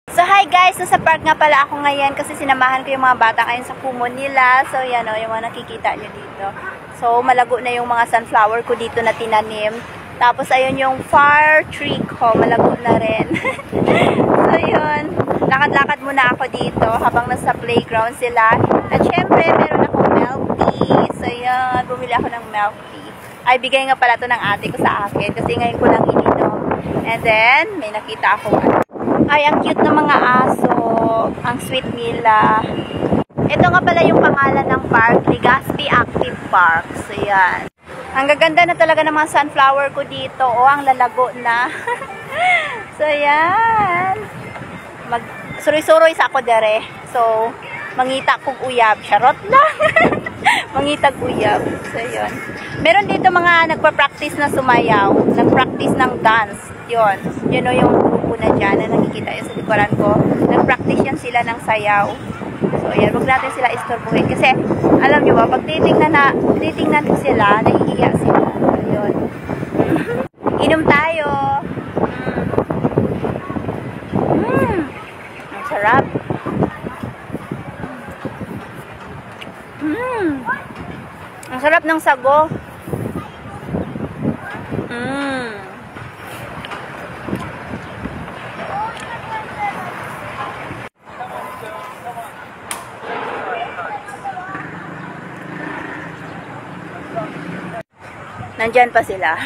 So hi guys, nasa park nga pala ako ngayon kasi sinamahan ko yung mga bata ngayon sa kumon nila. So yan o, yung mga nakikita nyo dito. So malago na yung mga sunflower ko dito na tinanim. Tapos ayun yung fire tree ko, malago na rin. So yun, lakad-lakad muna ako dito habang nasa playground sila. At syempre meron akong milk tea. So yun, bumili ako ng milk tea. Ay, bigay nga pala to ng ate ko sa akin kasi ngayon ko lang ininom. And then, may nakita ako. Ay, ang cute ng mga aso. Ang sweet nila. Ito nga pala yung pangalan ng park, Legazpi Active Park. So, yan. Ang gaganda na talaga ng mga sunflower ko dito. O, ang lalago na. So, yan. Suroy-suroy sa ako dere. So, mangita kong uyab. Charot lang. Mangitag uyab. So, yun. Meron dito mga nagpa-practice na sumayaw. Nag-practice ng dance. Yun. Yun o yung grupo na dyan na nakikita yun sa likuran ko. Nag-practice yan sila ng sayaw. So, ayan. Huwag natin sila istorbuhin. Kasi, alam nyo ba, pag titingnan ko sila, nahihiya sila. Yun. Inom tayo. Ang sarap. Ang sarap ng sago. Nandyan pa sila.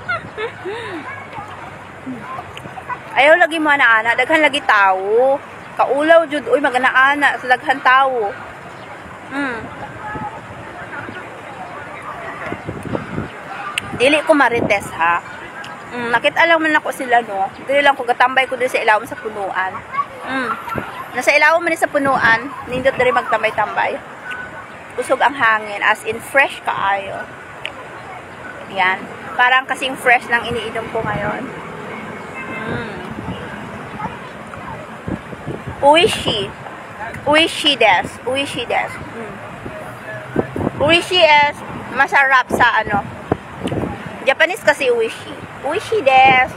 Ayaw lagi mo ana-ana. Daghan lagi tao. Kaulaw jud. Uy, mag-ana-ana. Sa daghan tao. Dili ko marites ha. Nakita lang man ako sila no. Dili lang ko gatambay ko diri sa ilawom sa punuan. Nasa ilawom man sa punuan, nindot diri magtambay-tambay. Kusog ang hangin as in fresh kaayo. Yan. Parang kasing fresh lang iniinom ko ngayon. Uishi. Uishi desu. Uishi desu. Uishi is masarap sa ano. Japanese kasi uishi. Uishi desu.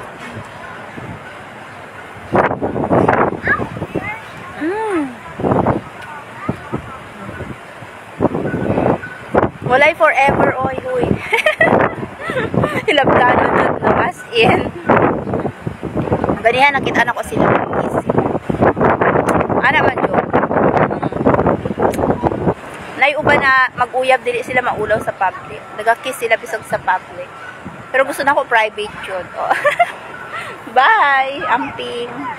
Walay forever oy huy. Hilabdano dyan na as in. Ganihan, nakita na ko sila. Ano man yun? Naiuba na mag-uyab, dili sila maulaw sa public. Nagkiss sila bisag sa public. Pero gusto na ko private yun. Oh. Bye! Amping!